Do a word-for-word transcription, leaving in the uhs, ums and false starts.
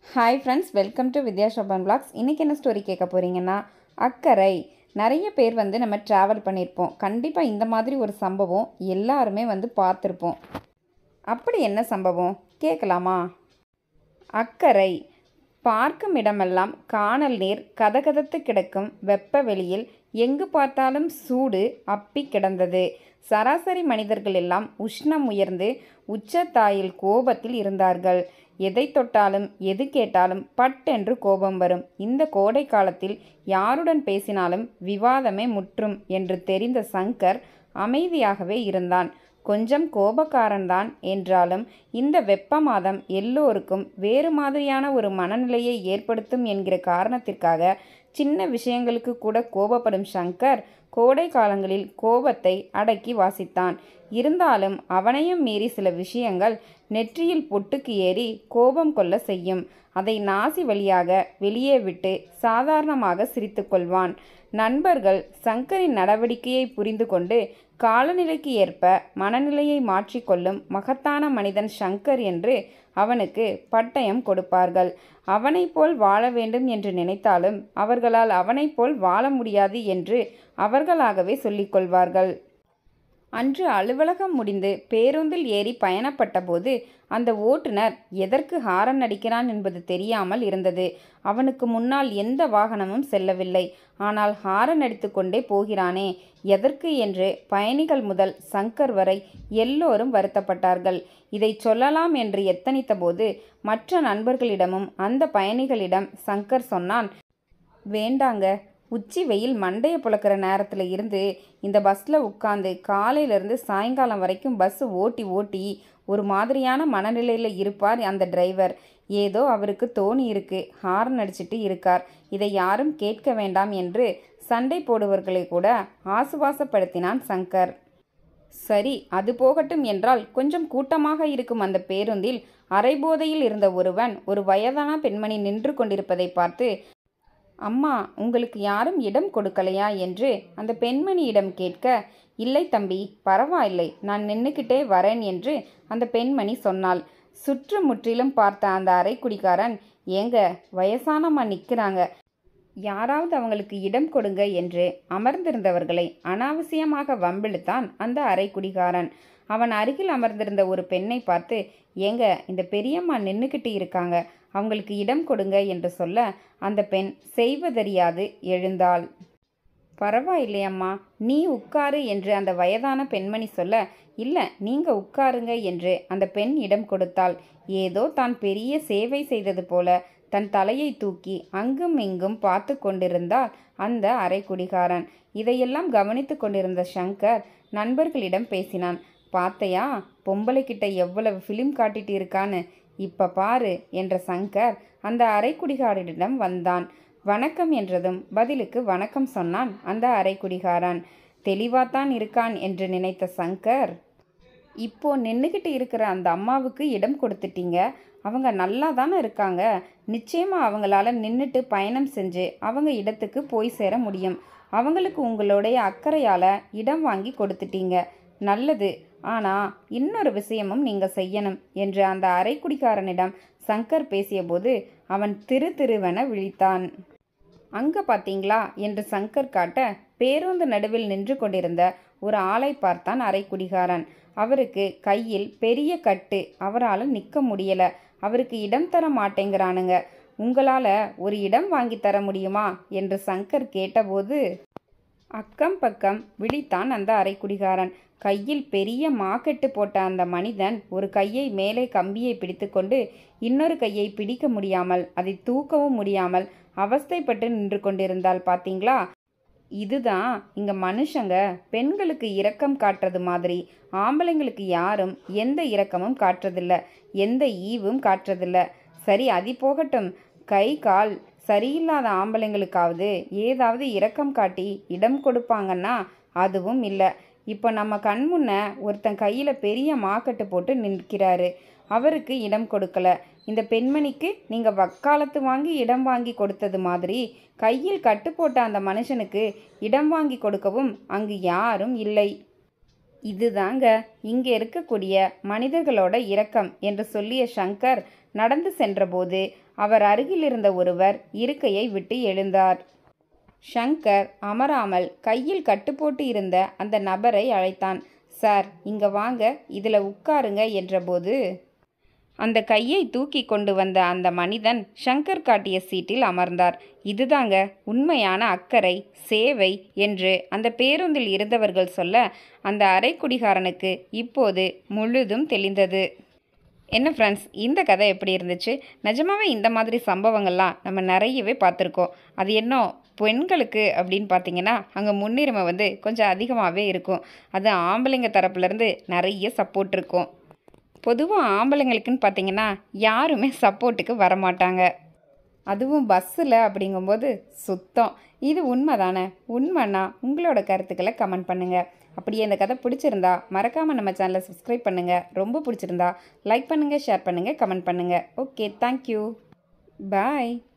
Hi friends, welcome to Vidya Shobhan blogs. இன்றைக்கி என்ன story கேட்க போகிறீங்கன்னா, அக்கரை. நிறைய பேர் வந்து நம்ம ட்ராவல் பண்ணியிருப்போம். கண்டிப்பாக இந்த மாதிரி ஒரு சம்பவம் எல்லாருமே வந்து பார்த்துருப்போம். அப்படி என்ன சம்பவம் கேட்கலாமா? அக்கரை. பார்க்கும் இடமெல்லாம் கானல் நீர் கதகதத்து கிடக்கும் வெப்ப வெளியில் எங்கு பார்த்தாலும் சூடு அப்பி கிடந்தது. சராசரி மனிதர்கள் எல்லாம் உஷ்ணம் உயர்ந்து உச்சத்தாயில் கோபத்தில் இருந்தார்கள். எதை தொட்டாலும் எது கேட்டாலும் பட்டென்று கோபம் வரும். இந்த கோடை காலத்தில் யாருடன் பேசினாலும் விவாதமே முற்றும் என்று தெரிந்த சங்கர் அமைதியாகவே இருந்தான். கொஞ்சம் கோபக்காரன்தான் என்றாலும் இந்த வெப்ப மாதம் எல்லோருக்கும் வேறு மாதிரியான ஒரு மனநிலையை ஏற்படுத்தும் என்கிற காரணத்திற்காக சின்ன விஷயங்களுக்கு கூட கோபப்படும் சங்கர் கோடை காலங்களில் கோபத்தை அடக்கி வாசித்தான். இருந்தாலும் அவனையும் மீறி சில விஷயங்கள் நெற்றியில் பொட்டுக்கு ஏறி கோபம் கொள்ள செய்யும். அதை நாசி வழியாக வெளியே விட்டு சாதாரணமாக சிரித்து கொள்வான். நண்பர்கள் சங்கரின் நடவடிக்கையை புரிந்து கொண்டு காலநிலைக்கு ஏற்ப மனநிலையை மாற்றிக்கொள்ளும் மகத்தான மனிதன் சங்கர் என்று அவனுக்கு பட்டயம் கொடுப்பார்கள். அவனை போல் வாழ வேண்டும் என்று நினைத்தாலும் அவர்களால் அவனை போல் வாழ முடியாது என்று அவர்களாகவே சொல்லிக்கொள்வார்கள். அன்று அலுவலகம் முடிந்து பேருந்தில் ஏறி பயணப்பட்ட போது அந்த ஓட்டுநர் எதற்கு ஹாரன் அடிக்கிறான் என்பது தெரியாமல் இருந்தது. அவனுக்கு முன்னால் எந்த வாகனமும் செல்லவில்லை. ஆனால் ஹாரன் அடித்து கொண்டே போகிறானே எதற்கு என்று பயணிகள் முதல் சங்கர் வரை எல்லோரும் வருத்தப்பட்டார்கள். இதை சொல்லலாம் என்று எத்தனித்த போது மற்ற நண்பர்களிடமும் அந்த பயணிகளிடம் சங்கர் சொன்னான், வேண்டாங்க, உச்சி வெயில் மண்டையை புழக்கிற நேரத்தில் இருந்து இந்த பஸ்ஸில் உட்காந்து காலையிலேருந்து சாயங்காலம் வரைக்கும் பஸ்ஸு ஓட்டி ஓட்டி ஒரு மாதிரியான மனநிலையில் இருப்பார் அந்த டிரைவர். ஏதோ அவருக்கு தோணி இருக்கு, ஹார்ன் அடிச்சிட்டு இருக்கார், இதை யாரும் கேட்க வேண்டாம் என்று சண்டை போடுவர்களை கூட ஆசுவாசப்படுத்தினான் சங்கர். சரி, அது போகட்டும் என்றால் கொஞ்சம் கூட்டமாக இருக்கும் அந்த பேருந்தில் அரைபோதையில் இருந்த ஒருவன் ஒரு வயதான பெண்மணி நின்று கொண்டிருப்பதை பார்த்து, அம்மா, உங்களுக்கு யாரும் இடம் கொடுக்கலையா என்று அந்த பெண்மணியிடம் கேட்க, இல்லை தம்பி, பரவாயில்லை, நான் நின்றுக்கிட்டே வரேன் என்று அந்த பெண்மணி சொன்னாள். சுற்று முற்றிலும் பார்த்த அந்த அரைக்குடிகாரன், ஏங்க, வயசானம்மா நிற்கிறாங்க, யாராவது அவங்களுக்கு இடம் கொடுங்க என்று அமர்ந்திருந்தவர்களை அனாவசியமாக வம்பிழுத்தான் அந்த அரைக்குடிகாரன். அவன் அருகில் அமர்ந்திருந்த ஒரு பெண்ணை பார்த்து, ஏங்க, இந்த பெரியம்மா நின்றுக்கிட்டு இருக்காங்க, அவங்களுக்கு இடம் கொடுங்க என்று சொல்ல அந்த பெண் செய்வதறியாது எழுந்தாள். பரவாயில்லையம்மா, நீ உட்காரு என்று அந்த வயதான பெண்மணி சொல்ல, இல்லை, நீங்க உட்காருங்க என்று அந்த பெண் இடம் கொடுத்தாள். ஏதோ தான் பெரிய சேவை செய்தது போல தன் தலையை தூக்கி அங்கும் இங்கும் பார்த்து கொண்டிருந்தாள் அந்த அரைக்குடிகாரன். இதையெல்லாம் கவனித்து கொண்டிருந்த சங்கர் நண்பர்களிடம் பேசினான். பார்த்தையா, பொம்பளை கிட்ட எவ்வளவு ஃபிலிம் காட்டிட்டு இருக்கான்னு, இப்போ பாரு என்ற சங்கர் அந்த அரைக்குடிகாரனிடம் வந்தான். வணக்கம் என்றதும் பதிலுக்கு வணக்கம் சொன்னான் அந்த அரைக்குடிகாரன். தெளிவாத்தான் இருக்கான் என்று நினைத்த சங்கர், இப்போ நின்றுக்கிட்டு இருக்கிற அந்த அம்மாவுக்கு இடம் கொடுத்துட்டீங்க, அவங்க நல்லா தானே இருக்காங்க, நிச்சயமாக அவங்களால நின்றுட்டு பயணம் செஞ்சு அவங்க இடத்துக்கு போய் சேர முடியும். அவங்களுக்கு உங்களுடைய அக்கறையால் இடம் வாங்கி கொடுத்துட்டீங்க, நல்லது. ஆனால் இன்னொரு விஷயமும் நீங்கள் செய்யணும் என்று அந்த அரைக்குடிகாரனிடம் சங்கர் பேசியபோது அவன் திரு திருவென விழித்தான். அங்கே பார்த்தீங்களா என்று சங்கர் காட்ட பேருந்து நடுவில் நின்று கொண்டிருந்த ஒரு ஆளை பார்த்தான் அரைக்குடிகாரன். அவருக்கு கையில் பெரிய கட்டு, அவரால் நிற்க முடியலை, அவருக்கு இடம் தர மாட்டேங்கிறானுங்க, உங்களால் ஒரு இடம் வாங்கி தர முடியுமா என்று சங்கர் கேட்டபோது அக்கம் பக்கம் விழித்தான் அந்த அரைக்குடிகாரன். கையில் பெரிய மாக்கெட்டு போட்ட அந்த மனிதன் ஒரு கையை மேலே கம்பியை பிடித்து கொண்டு இன்னொரு கையை பிடிக்க முடியாமல் அதை தூக்கவும் முடியாமல் அவஸ்தைப்பட்டு நின்று கொண்டிருந்தால் பார்த்தீங்களா? இதுதான் இங்கே மனுஷங்க பெண்களுக்கு இரக்கம் காட்டுறது மாதிரி ஆம்பளைங்களுக்கு யாரும் எந்த இரக்கமும் காட்டுறதில்ல, எந்த ஈவும் காட்டுறதில்ல. சரி, அது போகட்டும், கை கால் சரியில்லாத ஆம்பளைங்களுக்காவது ஏதாவது இரக்கம் காட்டி இடம் கொடுப்பாங்கன்னா அதுவும் இல்லை. இப்போ நம்ம கண் முன்ன ஒருத்தன் கையில் பெரிய மாக்கட்டு போட்டு நிற்கிறாரு, அவருக்கு இடம் கொடுக்கல. இந்த பெண்மணிக்கு நீங்கள் வக்காலத்து வாங்கி இடம் வாங்கி கொடுத்தது மாதிரி கையில் கட்டு போட்ட அந்த மனுஷனுக்கு இடம் வாங்கி கொடுக்கவும் அங்கு யாரும் இல்லை. இதுதாங்க இங்கே இருக்கக்கூடிய மனிதர்களோட இரக்கம் என்று சொல்லிய சங்கர் நடந்து சென்றபோது அவர் அருகில் இருந்த ஒருவர் இருக்கையை விட்டு எழுந்தார். ஷங்கர் அமராமல் கையில் கட்டுப்போட்டு இருந்த அந்த நபரை அழைத்தான். சார், இங்க வாங்க, இதில் உட்காருங்க என்றபோது அந்த கையை தூக்கி கொண்டு வந்த அந்த மனிதன் ஷங்கர் காட்டிய சீட்டில் அமர்ந்தார். இதுதாங்க உண்மையான அக்கறை, சேவை என்று அந்த பேருந்தில் இருந்தவர்கள் சொல்ல அந்த அரைக்குடிகாரனுக்கு இப்போது முழுதும் தெளிந்தது. என்ன ஃப்ரெண்ட்ஸ், இந்த கதை எப்படி இருந்துச்சு? நிஜமாவே இந்த மாதிரி சம்பவங்கள்லாம் நம்ம நிறையவே பார்த்துருக்கோம். அது என்ன பெண்களுக்கு அப்படின்னு பார்த்தீங்கன்னா அங்கே முன்னுரிமை வந்து கொஞ்சம் அதிகமாகவே இருக்கும். அது ஆம்பளைங்க தரப்புலேருந்து நிறைய சப்போர்ட் இருக்கும். பொதுவாக ஆம்பளைங்களுக்குன்னு பார்த்தீங்கன்னா யாருமே சப்போர்ட்டுக்கு வரமாட்டாங்க. அதுவும் பஸ்ஸில் அப்படிங்கும்போது சுத்தம். இது உண்மை தானே? உண்மைன்னா உங்களோட கருத்துக்களை கமெண்ட் பண்ணுங்கள். அப்படியே இந்த கதை பிடிச்சிருந்தா மறக்காமல் நம்ம சேனலை சப்ஸ்கிரைப் பண்ணுங்கள். ரொம்ப பிடிச்சிருந்தா லைக் பண்ணுங்கள், ஷேர் பண்ணுங்கள், கமெண்ட் பண்ணுங்கள். ஓகே, தேங்க்யூ, பாய்.